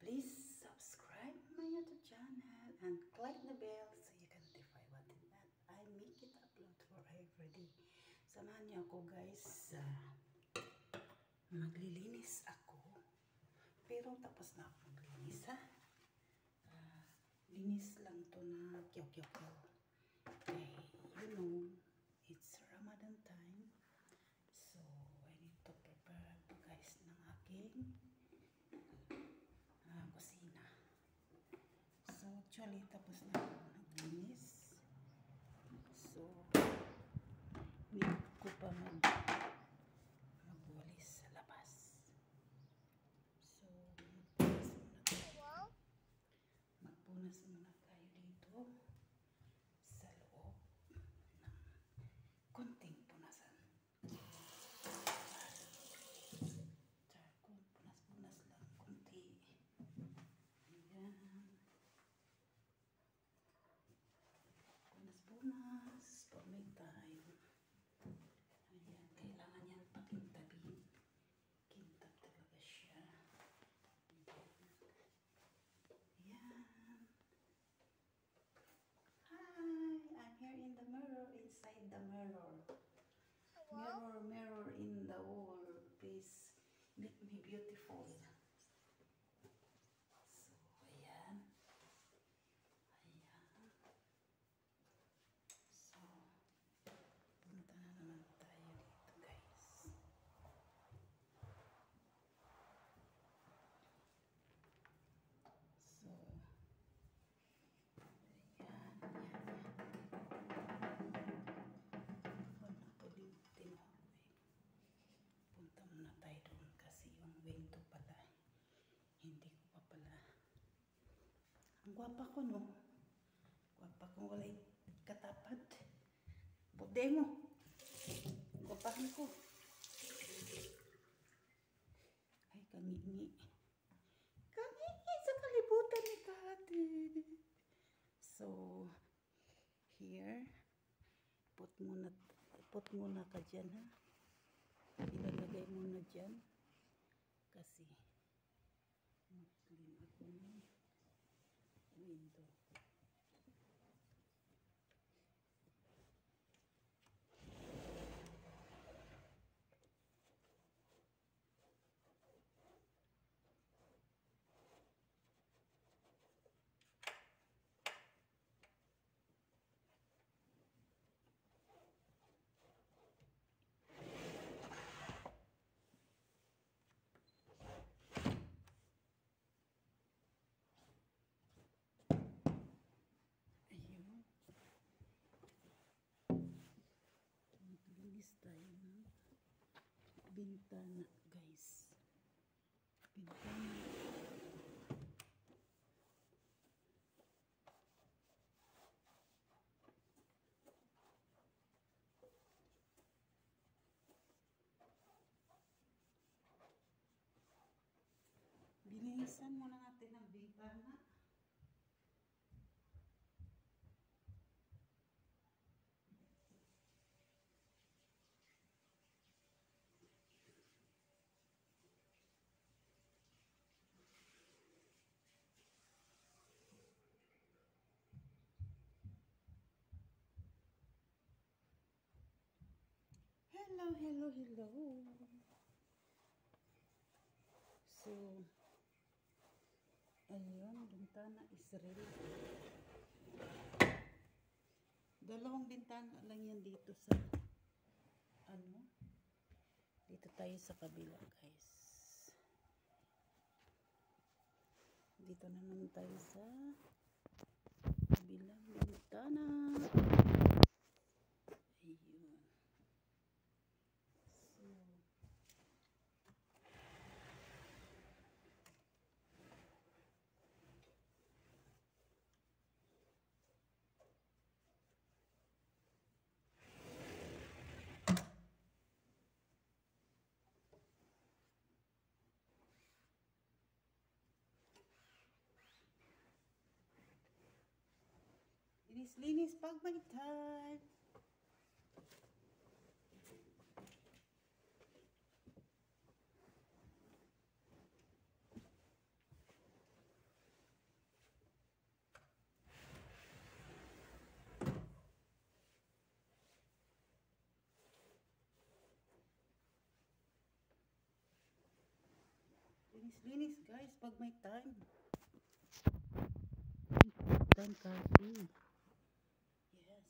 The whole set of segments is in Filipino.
Please subscribe my YouTube channel and click the bell so you can notify what that I make it upload for every day. Samahan niyo ako guys. Maglilinis ako. Pero tapos na ako maglinis ha. Linis lang to na kyaw-kyaw-kyaw. Okay, you know, it's Ramadan time. So, I need to prepare to guys ng aking kusina. So, actually, tapos na ako naglinis. So, need ko pa magwalis sa labas. So, magpunas muna tayo dito sa loob ng konting punasan. Punas-punas lang konti. Ayan. Punas-punas pag may time. Ayan, kailangan yan pakintabin. Kintab talaga siya. Ayan. Hi! I'm here in the mirror, inside the mirror. Mirror, mirror in the wall. Please make me beautiful. So, ayan. Ayan. So, punta na naman tayo dito, guys. So, ayan, ayan, ayan. Wala to din tinahoy. Punta muna tayo doon kasi yung window pala. Hindi ko pa pala. Ang gwapa ko, no? Gwapa ko, wala katapad. Bude mo. Gwapahan ko. Ay, kangi-ngi. Kangi-ngi sa kalibutan ni Kati. So, here, put muna ka dyan, ha? Ilalagay muna dyan. Kasi, mag-clean ako ng window. Ayun. Maglinis tayo ng bintana, guys. Bintana. Binilisan muna natin ang bintana. Hello, hello, hello. So, ayun, bintana is ready. Dalawang bintana lang yan dito sa, dito tayo sa kabila, guys. Dito na naman tayo sa kabilang bintana. Ayun. So, linis-linis pag may time. Linis guys pag may time. Time kasi. Yes.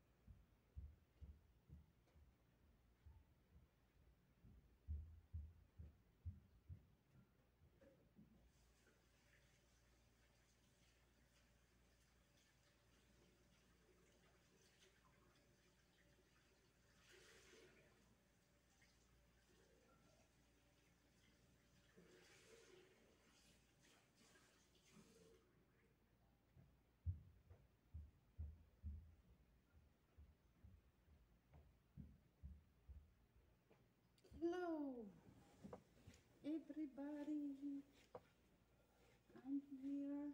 Hello, everybody. I'm here.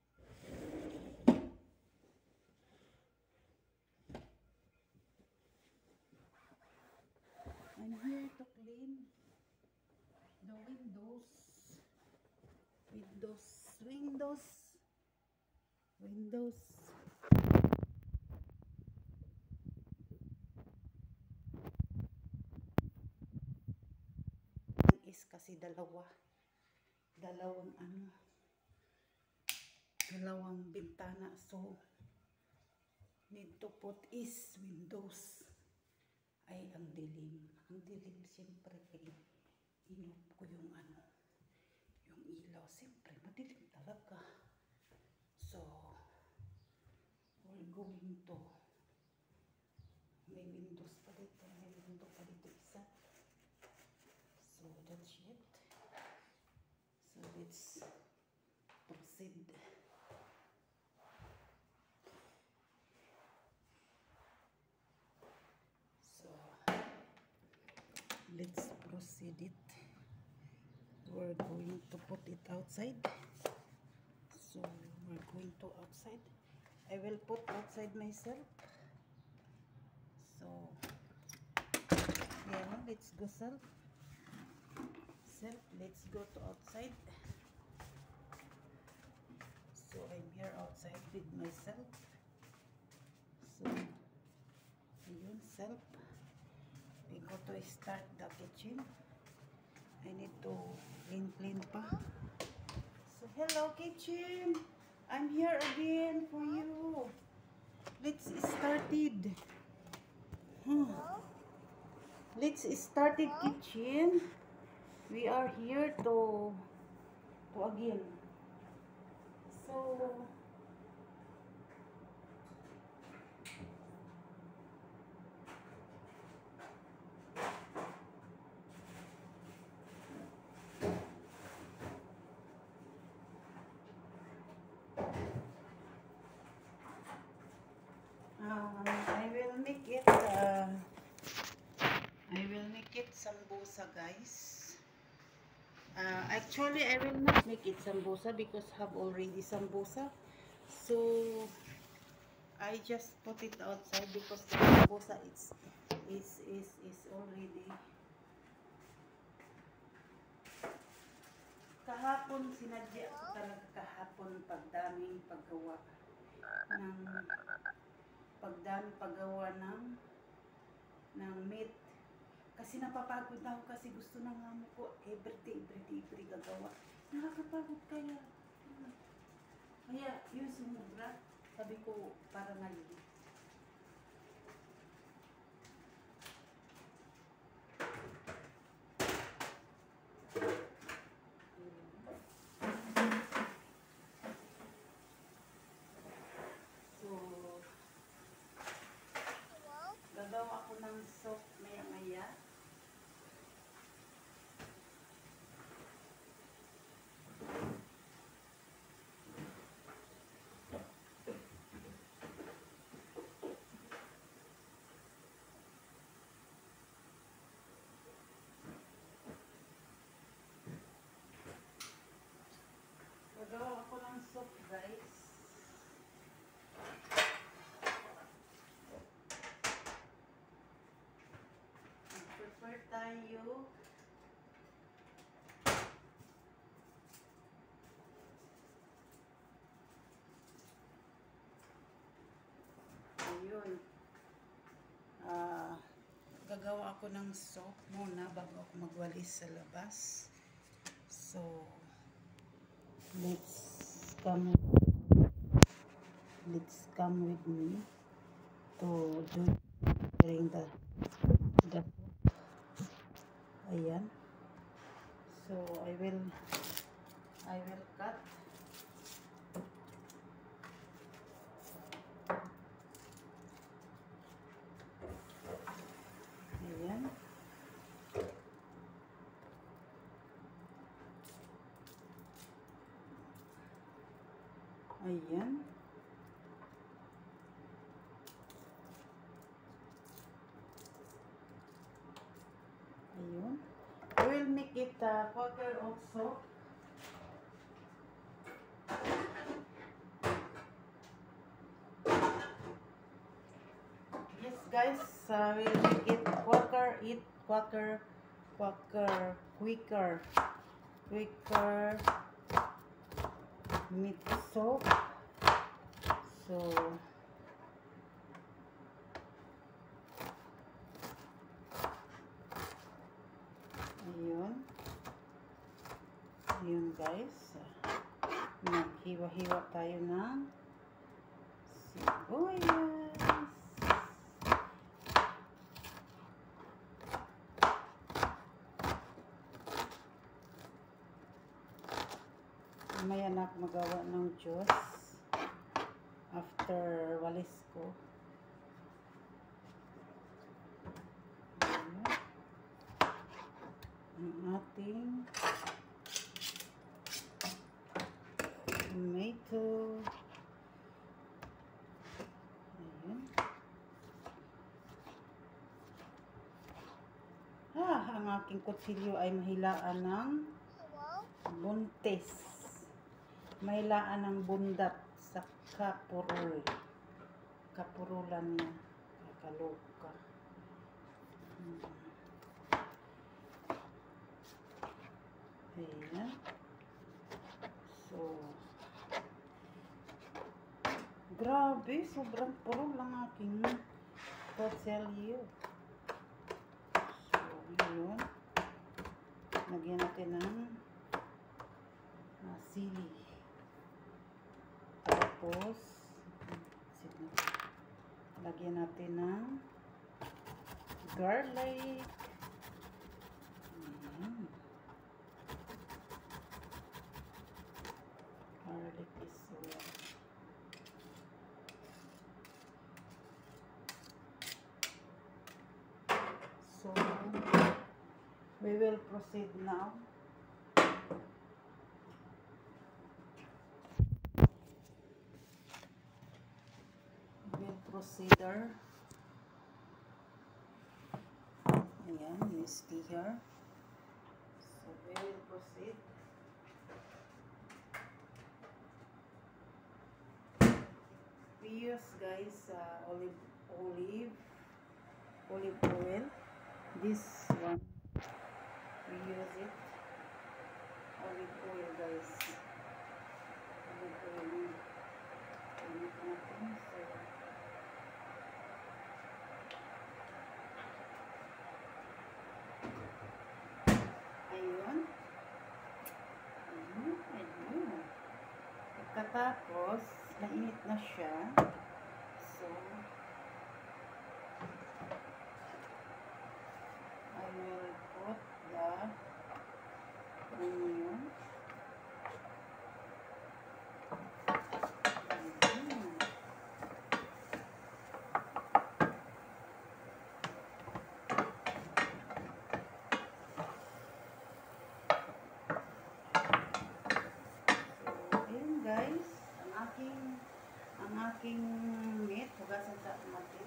I'm here to clean the windows. Windows. Is kasi dalawang bintana, so need to put is windows. Ay, ang dilim siyempre, inoff ko yung ilaw, siyempre madilim talaga, so we're going to, may windows pa dito, isa, so that's it. So let's proceed. So let's proceed it. We're going to put it outside. So we're going to outside. I will put outside myself. So yeah, let's go self, let's go to outside. So I'm here outside with myself. So ayun, self, we go to start the kitchen. I need to clean pa. So hello kitchen, I'm here again for you. Let's start it. Let's start it kitchen. We are here to again. So I will make it sambusa, guys. Actually, I will not make it sambusa because I have already sambusa. So I just put it outside because the sambusa is already. Kahapon sinadya ko talaga kahapon pagdami paggawa ng meat. Kasi napapagod na ako kasi gusto ng amo ko everyday gagawa. Nakakapagod kaya. Kaya yun sumubra. Sabi ko para nalilip. So, gagawa ako ng soup maya-maya. Gagawa ako ng soup, guys. Prepare tayo. Ayun. Gagawa ako ng soup muna bago ako magwalis sa labas. So let's come with me to do during the ayan. So I will cut. Ayan. Ayan. Ayun. I will make it quarter also. Yes guys, we'll make it quicker meat soap. So ayun guys, maghiwa-hiwa tayo ng sibuyas. Mamaya na magawa ng juice after walis ko. Ayan. Ang ating tomato. Ayan. Ang aking kutsilyo ay mahilaan ng buntis. Mahilaan ng bundat sa kapurulan niya. Kakaluka. Ayan. So, grabe, sobrang purol lang aking kutsilyo. So, yun. Lagyan natin ng sili. Tapos, lagyan natin ng garlic. Garlic is well. So, we will proceed now. Procedure. Ayan, misty here. So, we will proceed. We use guys olive oil. This one we use it. Olive oil guys. Olive oil. Pagkatapos, mainit na siya. So, I will put the onion. Guys, ang aking meat, hugasan sa natin.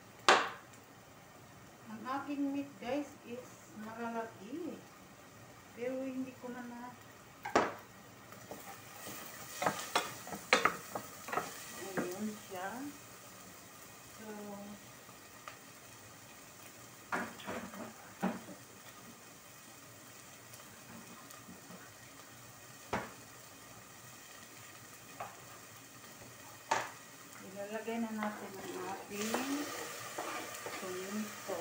Aking meat guys is malalaki. Pero hindi ko na ayun siya. So, ilalagay na natin ang ating tomato.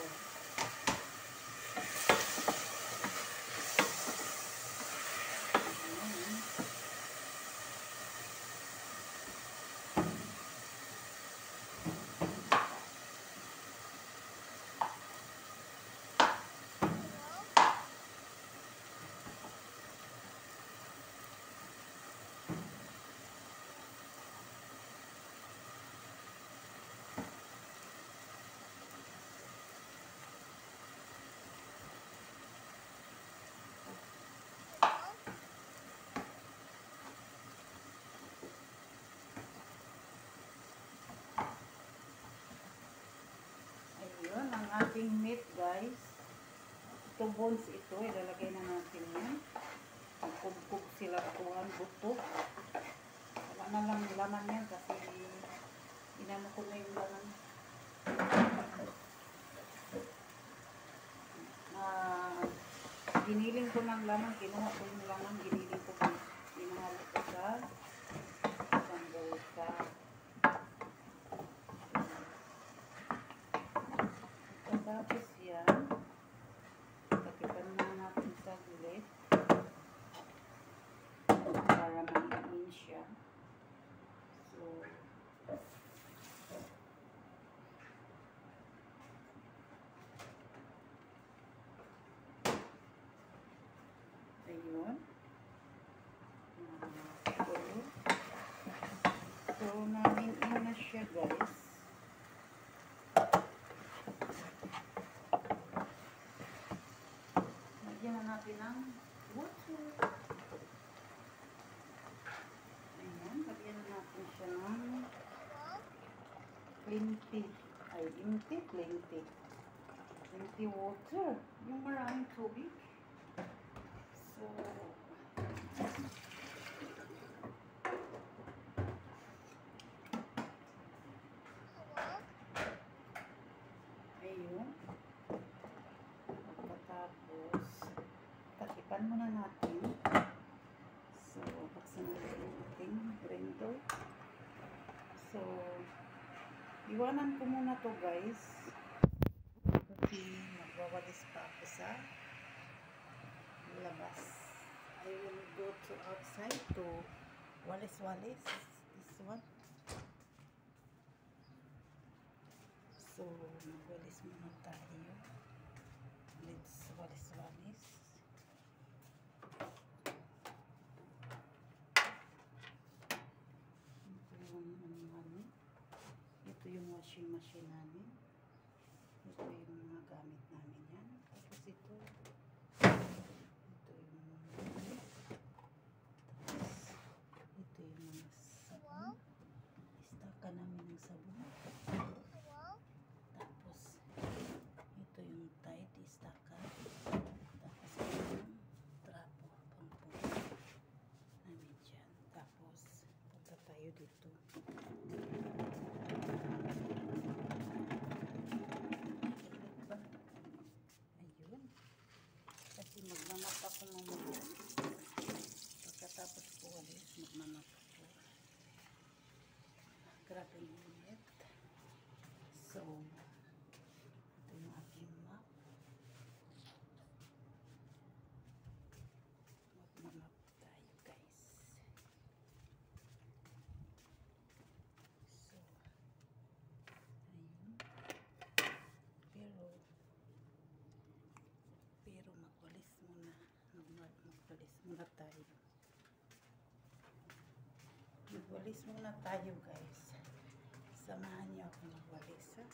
Ayun, ang ating meat guys. Ito bones ito, ilalagay na natin yan. Magkubkub sila kuhan, buto. Wala na lang laman yan kasi inano ko na yung laman. Giniling ko ng laman, kinuha ko yung laman, giniling ko pa. Ginahalo ko sa isang bolsa. Tapos yan, takipan na natin sa gulid para mahihin siya. So, ayun. So, nahihin na siya guys. Lagyan na natin ng water. Ayan, lagyan na natin siya ng plenty. Ay, plenty water. Yung maraming tubig. So, ayun. Pagkatapos, takipan muna natin. So, buksan natin yung ating blender. So, iwanan ko muna to guys. Kasi magwawalis pa ako sa labas. I will go to outside to walis-walis. This one. So, magwalis muna tayo. Let's walis-walis. Ito yung washing machine namin. Ito yung mga gamit namin yan. Tapos ito yung ito yung mga sabon. Istaka namin ng sabon. Tapos ito yung Tide istaka. Tapos ito yung trapo pangpong namin dyan. Tapos punta tayo dito. Ayun. Kasi magmamap ako mamaya. Pagkatapos ko walis, magmamap ako. Grabe yung init. So, ito yung aking map. Magmamap tayo guys. So, ayun. Pero magwalis muna. Magwalis muna tayo. Magwalis muna tayo guys. Samahan niyo ako magwalis ha.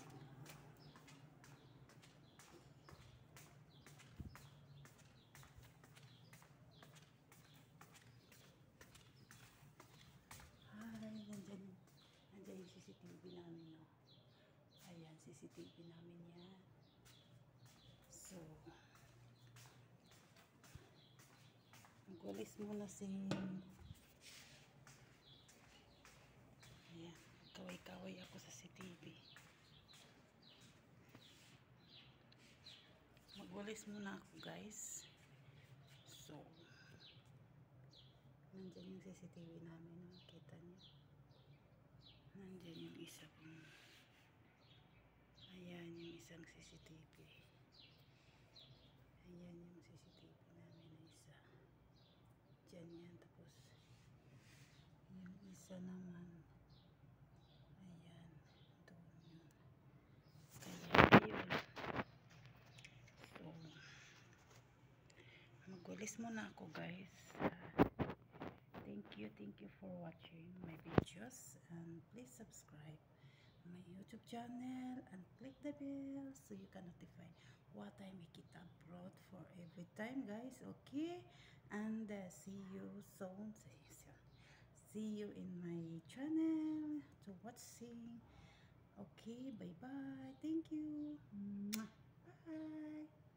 Ay, nandyan yung CCTV namin no. Ayan, CCTV namin yan. So, Magwalis muna si... Ayan. Kaway-kaway ako sa CCTV. Magwalis muna ako, guys. So, nandyan yung CCTV namin. Nakikita niyo. Nandyan yung isa kong... Ayan yung isang CCTV. Ayan yung CCTV namin na isa. Diyan yan. Tapos, yung isa naman. Ayan. Doon yun. Kaya, yun. So, magwalis muna ako, guys. Thank you for watching my videos. And please subscribe my YouTube channel and click the bell so you can notify what time we get upload for every time, guys. Okay, and see you soon. See you in my channel to watching. Okay, bye bye. Thank you. Mwah. Bye.